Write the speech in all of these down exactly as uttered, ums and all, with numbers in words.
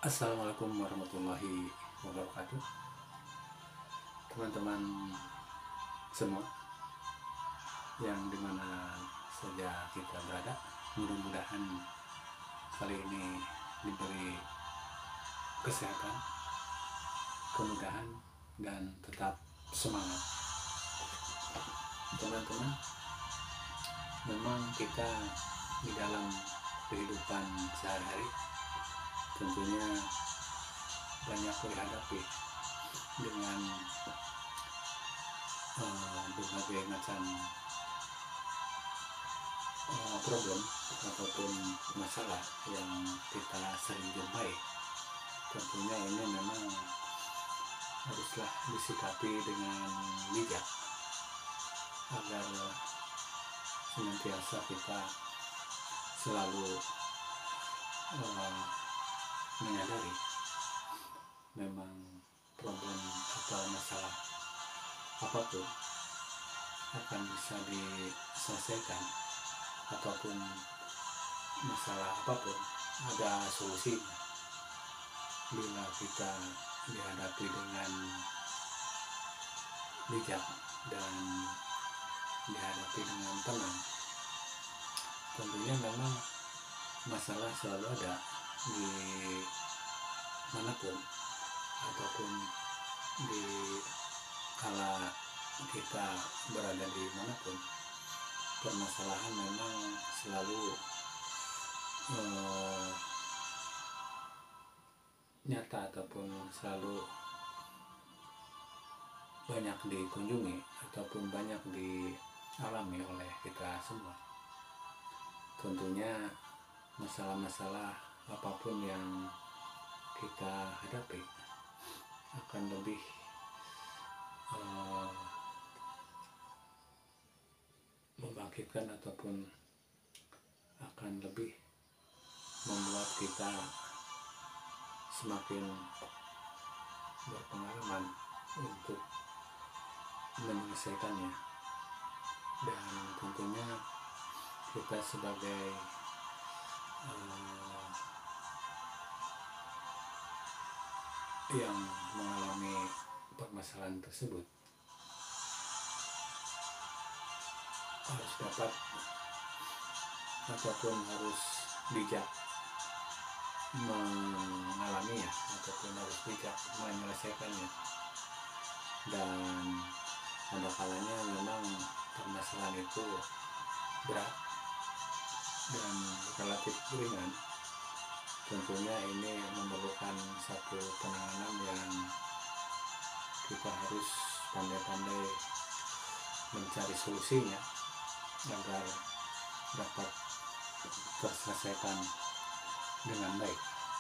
Assalamualaikum warahmatullahi wabarakatuh. Teman-teman semua yang dimana saja kita berada, mudah-mudahan kali ini diberi kesehatan, kemudahan, dan tetap semangat. Teman-teman, memang kita di dalam kehidupan sehari-hari tentunya banyak dihadapi dengan uh, berbagai macam uh, problem ataupun masalah yang kita sering jumpai. Tentunya ini memang haruslah disikapi dengan bijak agar senantiasa kita selalu uh, menyadari memang problem atau masalah apapun akan bisa diselesaikan, ataupun masalah apapun ada solusinya bila kita dihadapi dengan bijak dan dihadapi dengan tenang. Tentunya memang masalah selalu ada di manapun ataupun di kala kita berada di manapun, permasalahan memang selalu eh, nyata ataupun selalu banyak dikunjungi ataupun banyak dialami oleh kita semua. Tentunya masalah-masalah apapun yang kita hadapi akan lebih uh, membangkitkan ataupun akan lebih membuat kita semakin berpengalaman untuk menyelesaikannya. Dan tentunya kita sebagai uh, yang mengalami permasalahan tersebut harus dapat ataupun harus bijak mengalaminya ataupun harus bijak menyelesaikannya. Dan ada kalanya memang permasalahan itu berat dan relatif ringan. Tentunya ini memerlukan satu penanganan yang kita harus pandai-pandai mencari solusinya agar dapat terselesaikan dengan baik.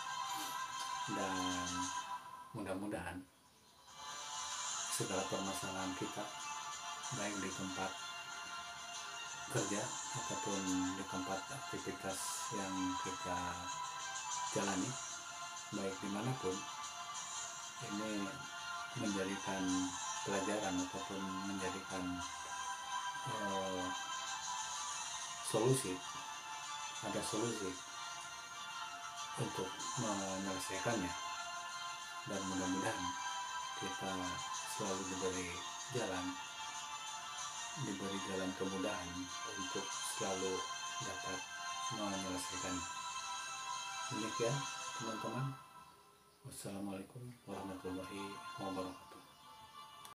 Dan mudah-mudahan segala permasalahan kita, baik di tempat kerja ataupun di tempat aktivitas yang kita jalani, baik dimanapun, ini menjadikan pelajaran ataupun menjadikan uh, solusi, ada solusi untuk menyelesaikannya. Dan mudah-mudahan kita selalu diberi jalan, diberi jalan kemudahan untuk selalu dapat menyelesaikannya. Demikian teman-teman. Wassalamualaikum warahmatullahi wabarakatuh.